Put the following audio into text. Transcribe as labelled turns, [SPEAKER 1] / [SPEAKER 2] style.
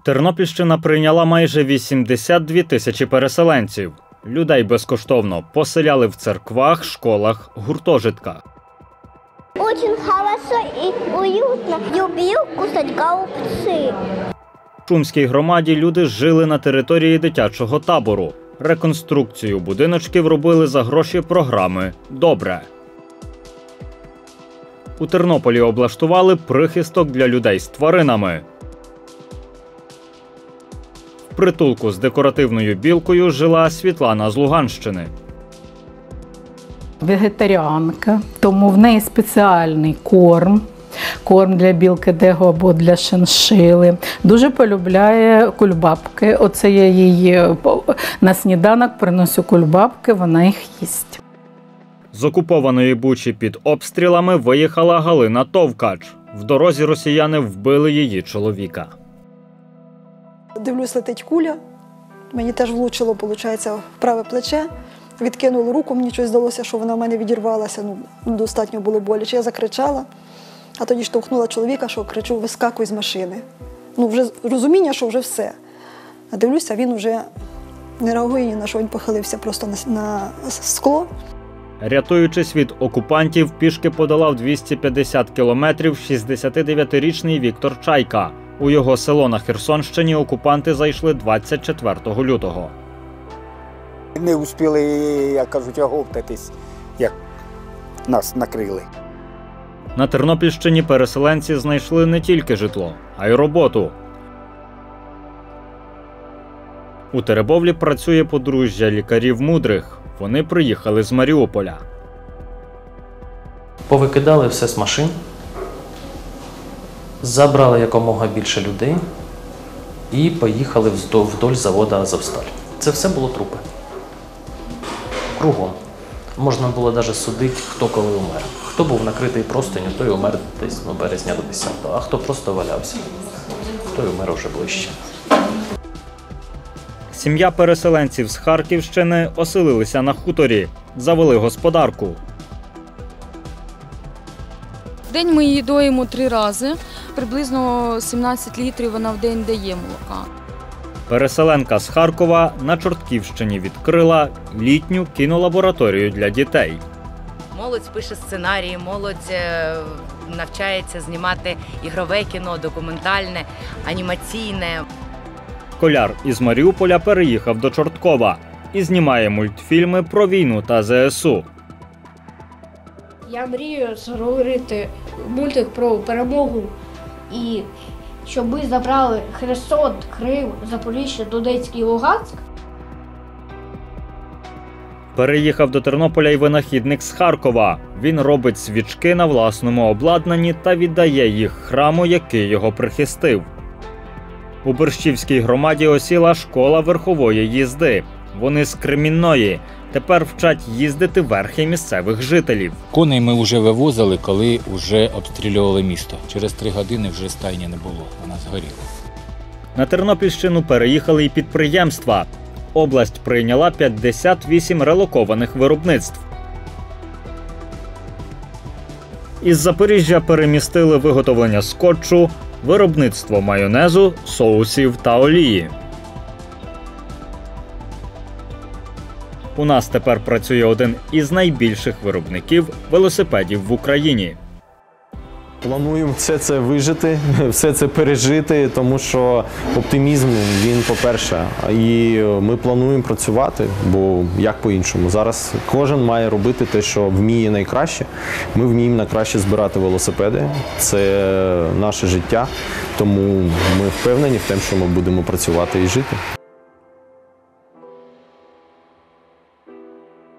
[SPEAKER 1] Тернопільщина прийняла майже 82 тисячі переселенців. Людей безкоштовно поселяли в церквах, школах, гуртожитках.
[SPEAKER 2] Очень хорошо и уютно. Люблю кушать голубцы.
[SPEAKER 1] В Шумській громаді люди жили на території дитячого табору. Реконструкцію будиночків робили за гроші програми «Добре». У Тернополі облаштували прихисток для людей з тваринами. В притулку з декоративною білкою жила Світлана з Луганщини.
[SPEAKER 3] Вегетаріанка, тому в неї спеціальний корм. Корм для білки дего або для шиншили. Дуже полюбляє кульбабки. Оце я її на сніданок приношу кульбабки, вона їх їсть.
[SPEAKER 1] З окупованої Бучі під обстрілами виїхала Галина Товкач. В дорозі росіяни вбили її чоловіка.
[SPEAKER 4] Дивлюсь, летить куля. Мені теж влучило, виходить, в праве плече. Відкинула руку, мені щось здалося, що вона в мене відірвалася. Достатньо було боляче. Я закричала, а тоді штовхнула чоловіка, що кричу: вискакуй з машини. Вже розуміння, що вже все. А дивлюся, він вже не реагує ні на що, він похилився просто на скло.
[SPEAKER 1] Рятуючись від окупантів, пішки подолав 250 кілометрів 69-річний Віктор Чайка. У його село на Херсонщині окупанти зайшли 24 лютого.
[SPEAKER 5] Не успіли, як кажуть, оговтатись, як нас накрили.
[SPEAKER 1] На Тернопільщині переселенці знайшли не тільки житло, а й роботу. У Теребовлі працює подружжя лікарів мудрих. Вони приїхали з Маріуполя.
[SPEAKER 6] Повикидали все з машин, забрали якомога більше людей і поїхали вдоль заводу «Азовсталь». Це все було трупи. Кругом. Можна було навіть судити, хто коли умер. Хто був накритий простиню, той умер десь березня до 10-го, а хто просто валявся, той умер вже ближче.
[SPEAKER 1] Сім'я переселенців з Харківщини оселилися на хуторі, завели господарку.
[SPEAKER 7] В день ми її доїмо 3 рази, приблизно 17 літрів вона в день дає молока.
[SPEAKER 1] Переселенка з Харкова на Чортківщині відкрила літню кінолабораторію для дітей.
[SPEAKER 8] Молодь пише сценарії, молодь навчається знімати ігрове кіно, документальне, анімаційне.
[SPEAKER 1] Школяр із Маріуполя переїхав до Чорткова і знімає мультфільми про війну та ЗСУ.
[SPEAKER 9] Я мрію створити мультик про перемогу і щоб ми забрали Херсон, Крим, Запоріжжя, Донецьк і Луганськ.
[SPEAKER 1] Переїхав до Тернополя й винахідник з Харкова. Він робить свічки на власному обладнанні та віддає їх храму, який його прихистив. У Борщівській громаді осіла школа верхової їзди. Вони з Кремінної. Тепер вчать їздити верхи місцевих жителів.
[SPEAKER 10] Коней ми вже вивозили, коли вже обстрілювали місто. Через 3 години вже стайні не було, вона згоріла.
[SPEAKER 1] На Тернопільщину переїхали й підприємства. Область прийняла 58 релокованих виробництв. Із Запоріжжя перемістили виготовлення скотчу, виробництво майонезу, соусів та олії. У нас тепер працює один із найбільших виробників велосипедів в Україні.
[SPEAKER 11] Плануємо все це вижити, все це пережити, тому що оптимізм, він по-перше, і ми плануємо працювати, бо як по-іншому. Зараз кожен має робити те, що вміє найкраще. Ми вміємо найкраще збирати велосипеди, це наше життя, тому ми впевнені в тому, що ми будемо працювати і жити.